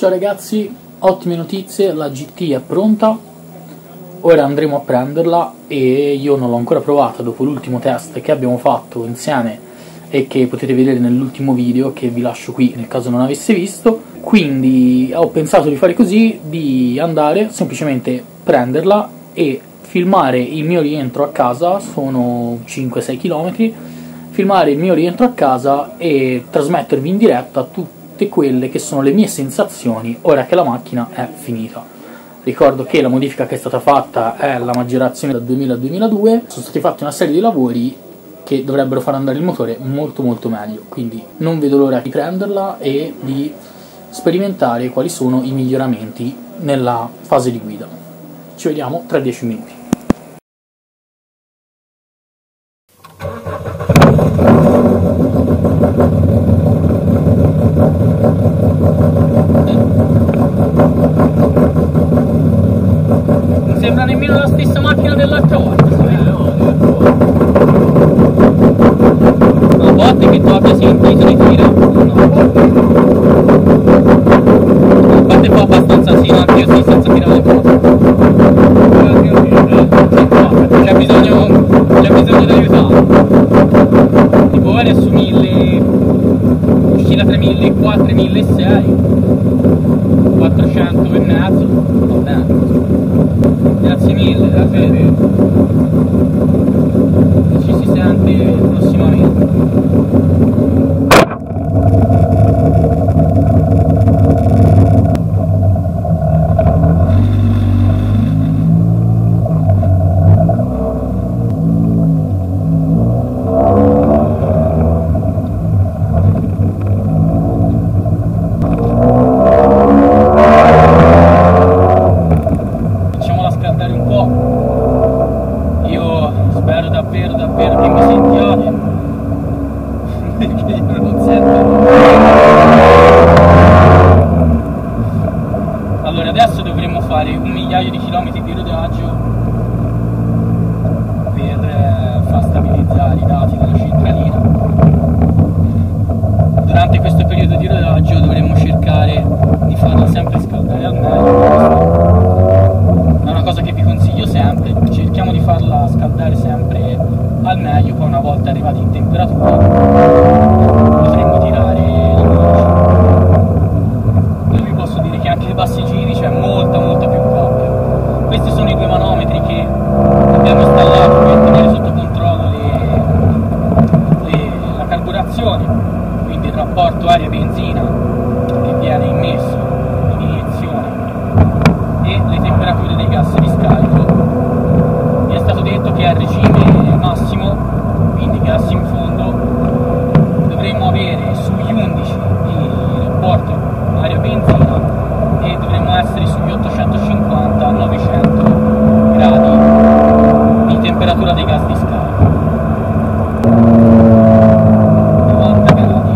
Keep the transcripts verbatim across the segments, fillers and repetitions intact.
Ciao ragazzi, ottime notizie, la G T è pronta, ora andremo a prenderla e io non l'ho ancora provata dopo l'ultimo test che abbiamo fatto insieme e che potete vedere nell'ultimo video che vi lascio qui nel caso non avesse visto. Quindi ho pensato di fare così, di andare semplicemente prenderla e filmare il mio rientro a casa, sono cinque sei chilometri, filmare il mio rientro a casa e trasmettervi in diretta tutte quelle che sono le mie sensazioni ora che la macchina è finita. Ricordo che la modifica che è stata fatta è la maggiorazione dal duemila al duemiladue, sono stati fatti una serie di lavori che dovrebbero far andare il motore molto molto meglio, quindi non vedo l'ora di prenderla e di sperimentare quali sono i miglioramenti nella fase di guida. Ci vediamo tra dieci minuti. Non sembra nemmeno la stessa macchina dell'H quattro, a volte che tu abbia sentito di tiro, no. A parte fa abbastanza sì, anche io sì, senza tirare le cose. C'è bisogno, c'è bisogno di aiutare. Tipo ora su mille, uscita tra millequattrocento e milleseicento, quattrocento e mezzo, va bene. Grazie mille, davvero. Ci si sente prossimamente. Spero davvero davvero che mi sentiate, perché io non sento. Allora adesso dovremmo fare un migliaio di chilometri di rodaggio per eh, far stabilizzare i dati della centralina. Durante questo periodo di rodaggio dovremmo cercare di farla sempre scaldare al meglio. È una cosa che vi consiglio sempre, cerchiamo di farla scaldare sempre al meglio, poi una volta arrivati in temperatura potremmo tirare i marci. Io vi posso dire che anche ai bassi giri c'è molta molta più coppia. Questi sono i due manometri che abbiamo installato per tenere sotto controllo le, le, la carburazione, quindi il rapporto aria-benzina che viene immesso in iniezione e le temperature dei gas di scarico. Mi è stato detto che a regime massimo, quindi gas in fondo, dovremmo avere sugli undici di rapporto aria-benzina e dovremmo essere sugli ottocentocinquanta novecento gradi di temperatura dei gas di scarico. novanta gradi.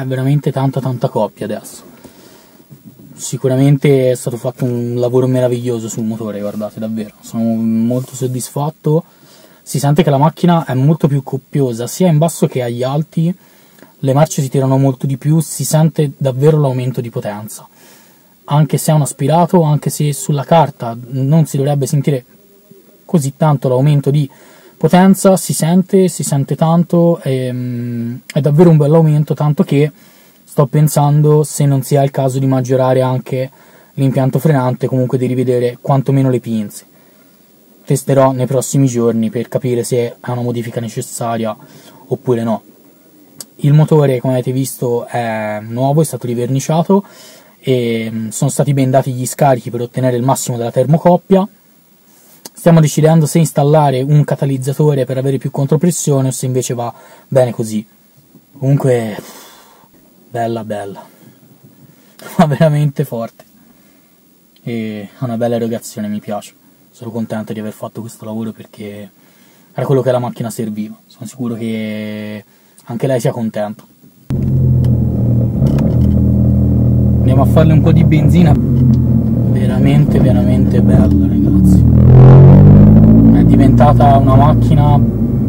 veramente tanta tanta coppia adesso. Sicuramente è stato fatto un lavoro meraviglioso sul motore, guardate, davvero, sono molto soddisfatto. Si sente che la macchina è molto più coppiosa, sia in basso che agli alti, le marce si tirano molto di più, si sente davvero l'aumento di potenza. Anche se è un aspirato, anche se sulla carta non si dovrebbe sentire così tanto l'aumento di potenza, si sente, si sente tanto, e, um, è davvero un bel aumento, tanto che sto pensando se non sia il caso di maggiorare anche l'impianto frenante, comunque di rivedere quantomeno le pinze. Testerò nei prossimi giorni per capire se è una modifica necessaria oppure no. Il motore, come avete visto, è nuovo, è stato riverniciato e sono stati ben dati gli scarichi per ottenere il massimo della termocoppia. Stiamo decidendo se installare un catalizzatore per avere più contropressione o se invece va bene così. Comunque, bella bella, ma veramente forte, e ha una bella erogazione, mi piace. Sono contento di aver fatto questo lavoro perché era quello che la macchina serviva. Sono sicuro che anche lei sia contenta. Andiamo a farle un po' di benzina. Veramente veramente bella, ragazzi. È diventata una macchina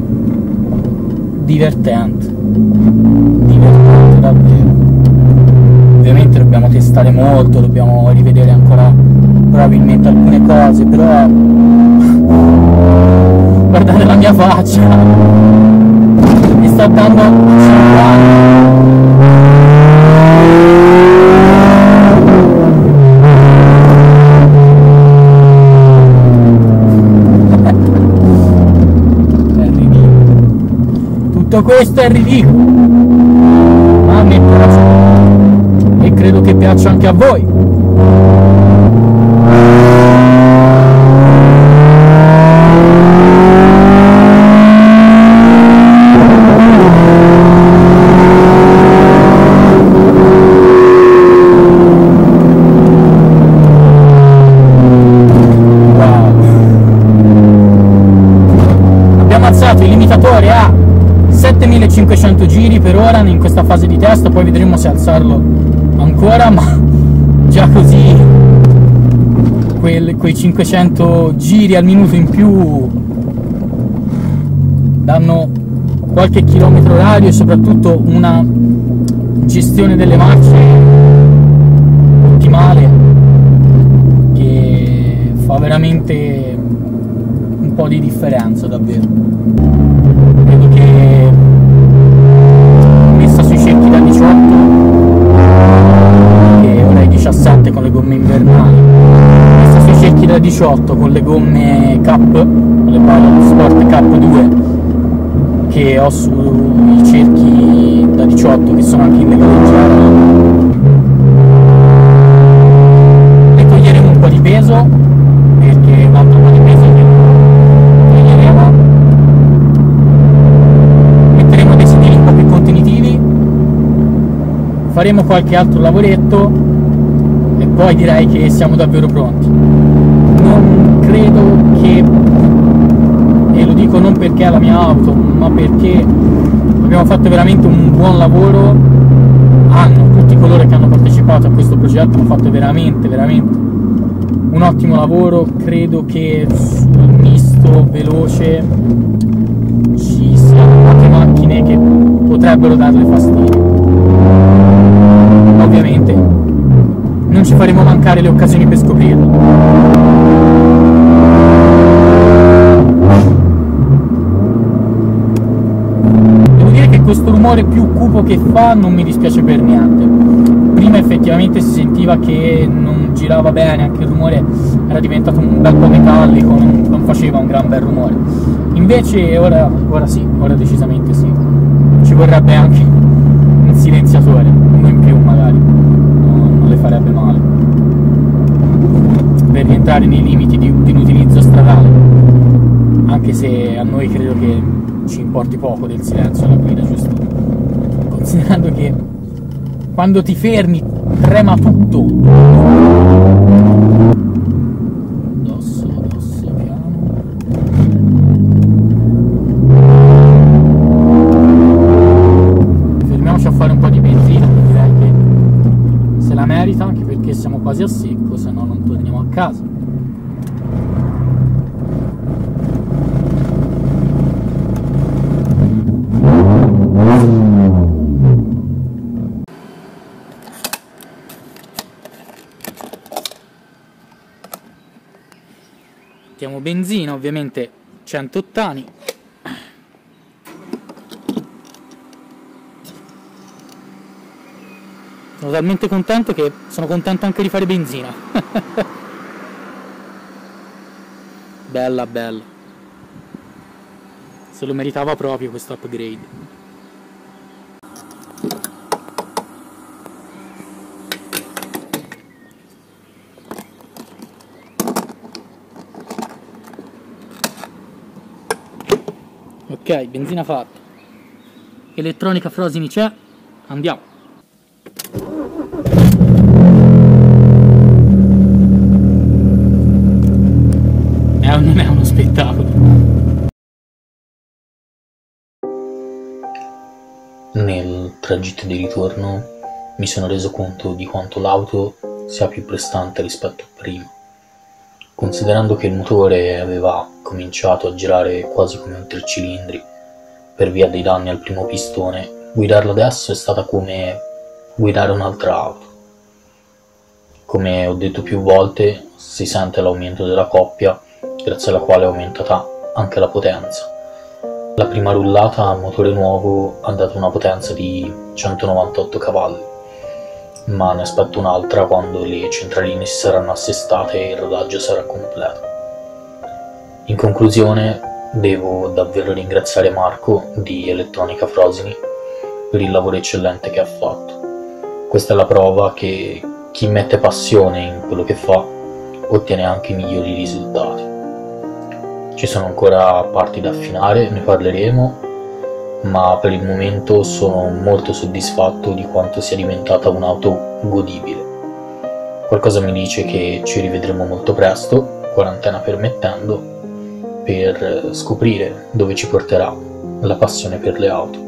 divertente, divertente davvero. Ovviamente dobbiamo testare molto, dobbiamo rivedere ancora probabilmente alcune cose, però guardate la mia faccia, mi sta dando cinquanta. È ridicolo, tutto questo è ridicolo, ma a me piace e credo che piaccia anche a voi. Il limitatore a settemilacinquecento giri per ora in questa fase di test, poi vedremo se alzarlo ancora, ma già così quel, quei cinquecento giri al minuto in più danno qualche chilometro orario e soprattutto una gestione delle marce ottimale che fa veramente un po' di differenza, davvero. Credo che messa sui cerchi da diciotto, che ora è diciassette con le gomme invernali, messa sui cerchi da diciotto con le gomme Cup, con le Pilot Sport Cup due che ho sui cerchi da diciotto, che sono anche in legaleggera, e toglieremo un po' di peso, perché un altro po' di peso che toglieremo. Metteremo dei sedili un po' più contenitivi, faremo qualche altro lavoretto e poi direi che siamo davvero pronti. Non credo che, e lo dico non perché è la mia auto, ma perché abbiamo fatto veramente un buon lavoro, hanno, tutti coloro che hanno partecipato a questo progetto hanno fatto veramente, veramente un ottimo lavoro. Credo che sul misto veloce ci siano poche macchine che potrebbero darle fastidio. Ovviamente non ci faremo mancare le occasioni per scoprirlo. Questo rumore più cupo che fa non mi dispiace per niente. Prima effettivamente si sentiva che non girava bene, anche il rumore era diventato un bel po' metallico, non, non faceva un gran bel rumore. Invece ora, ora sì, ora decisamente sì. Ci vorrebbe anche un silenziatore, uno in più magari, non, non le farebbe male, per rientrare nei limiti di, di un utilizzo stradale, anche se a noi credo che ci importi poco del silenzio alla guida, giusto? Considerando che quando ti fermi trema tutto. Addosso, addosso, piano. Fermiamoci a fare un po' di benzina. quasi a secco, se no non torniamo a casa. Mettiamo benzina, ovviamente cento ottani. Sono talmente contento che sono contento anche di fare benzina. Bella, bella. Se lo meritava proprio questo upgrade. Ok, benzina fatta. Elettronica Frosini c'è. Andiamo. Non è uno spettacolo. Nel tragitto di ritorno mi sono reso conto di quanto l'auto sia più prestante rispetto a prima. Considerando che il motore aveva cominciato a girare quasi come un tricilindri per via dei danni al primo pistone, guidarlo adesso è stata come guidare un'altra auto. Come ho detto più volte, si sente l'aumento della coppia, grazie alla quale è aumentata anche la potenza. La prima rullata a motore nuovo ha dato una potenza di centonovantotto cavalli, ma ne aspetto un'altra quando le centraline si saranno assestate e il rodaggio sarà completo. In conclusione, devo davvero ringraziare Marco di Elettronica Frosini per il lavoro eccellente che ha fatto. Questa è la prova che chi mette passione in quello che fa ottiene anche i migliori risultati. Ci sono ancora parti da affinare, ne parleremo, ma per il momento sono molto soddisfatto di quanto sia diventata un'auto godibile. Qualcosa mi dice che ci rivedremo molto presto, quarantena permettendo, per scoprire dove ci porterà la passione per le auto.